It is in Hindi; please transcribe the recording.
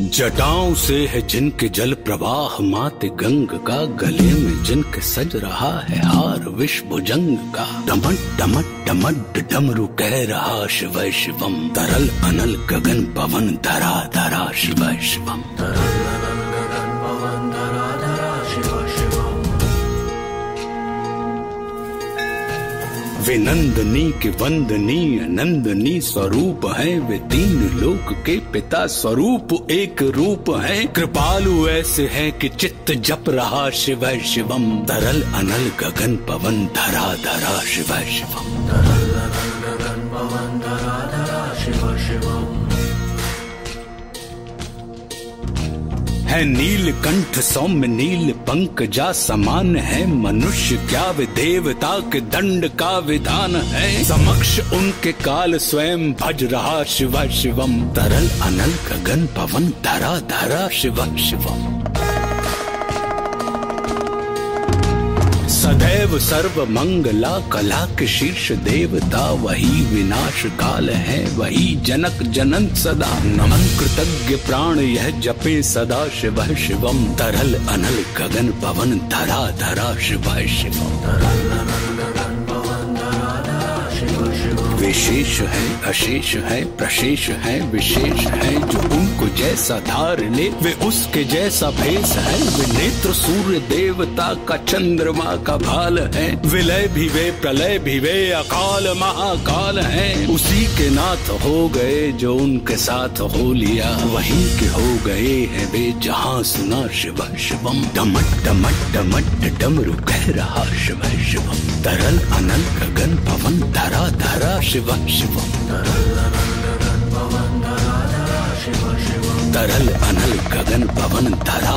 जटाओं से है जिनके जल प्रवाह माते गंग का, गले में जिनके सज रहा है हार विष भुजंग का। डमट डमट डमट डमरू कह रहा शिव शिवम, तरल अनल गगन पवन धरा धरा शिव शिवम। वे नंदनी के वंदनीय नंदनी स्वरूप है, वे तीन लोक के पिता स्वरूप एक रूप है। कृपालु ऐसे है कि चित्त जप रहा शिव शिवम, तरल अनल गगन पवन धरा धरा शिव शिवम। तरल अनल गगन पवन धरा धरा शिव शिवम। है नीलकंठ सौम्य नील पंकजा समान है, मनुष्य क्या वे देवता के दंड का विधान है। समक्ष उनके काल स्वयं भज रहा शिव शिवम, तरल अनल गगन पवन धरा धरा शिव शिवम। सदैव सर्व मंगला कला के शीर्ष देवता, वही विनाश काल है वही जनक जनन सदा। नमन कृतज्ञ प्राण यह जपे सदा शिव शिवम, तरल अनल गगन पवन धरा धरा शिव शिवम। तरल अनल गगन पवन धरा धरा शिव शिवम। विशेष है अशेष है प्रशेष है विशेष है, जो उनको जैसा धार ले वे उसके जैसा भेष है। वे नेत्र सूर्य देवता का चंद्रमा का भाल है, विलय भी वे प्रलय भी वे अकाल महाकाल है। उसी के नाथ हो गए जो उनके साथ हो लिया, वहीं के हो गए हैं वे जहां सुना शिव शिवम। डमट डमट डमट डमरू कह रहा शिव शिवम, तरल अनल गगन पवन धरा धरा शिव शिवम। तरल अनल गगन पवन धरा धरा शिव शिवम। तरल अनल गगन पवन धरा